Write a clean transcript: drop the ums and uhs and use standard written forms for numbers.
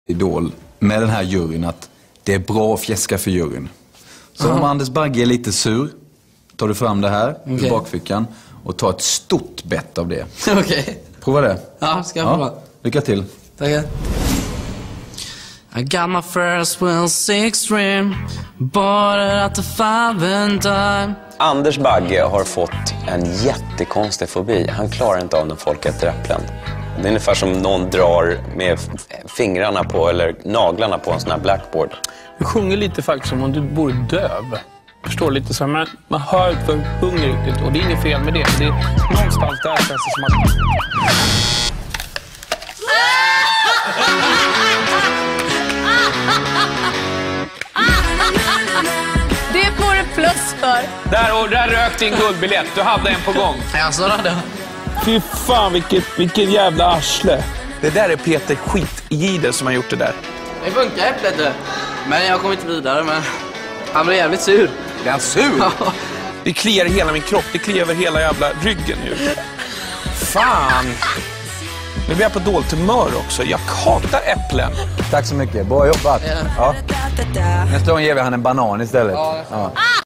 Idol med den här juryn att det är bra att fjäska för juryn. Så om Anders Bagge är lite sur, tar du fram det här i bakfickan och tar ett stort bett av det. Okej. Prova det. Ja, ska jag prova. Lycka till. Tackar. I got my first will six dream, but at the 5 and dime. Anders Bagge har fått en jättekonstig fobi. Han klarar inte av när folk äter äpplen. Det är ungefär som någon drar med fingrarna på eller naglarna på en sån här blackboard. Du sjunger lite faktiskt som om du vore döv. Förstår lite så här, man hör inte för sjunger riktigt och det är inget fel med det. Det är någonstans där känns det som att... Det får du plus för. Där rök din guldbiljett. Du hade en på gång. Ja, så hade jag. Fy fan, vilken jävla arsle. Det där är Peter Skitgide som har gjort det där. Det funkar äpplet du. Men jag kommer inte vidare, men han blev jävligt sur. Är han sur? Ja. Det kliar i hela min kropp. Det kliar över hela jävla ryggen nu. Fan. Nu blir jag på dåligt humör också. Jag hatar äpplen. Tack så mycket. Bra jobbat. Ja. Nästa gång ger vi han en banan istället. Ja.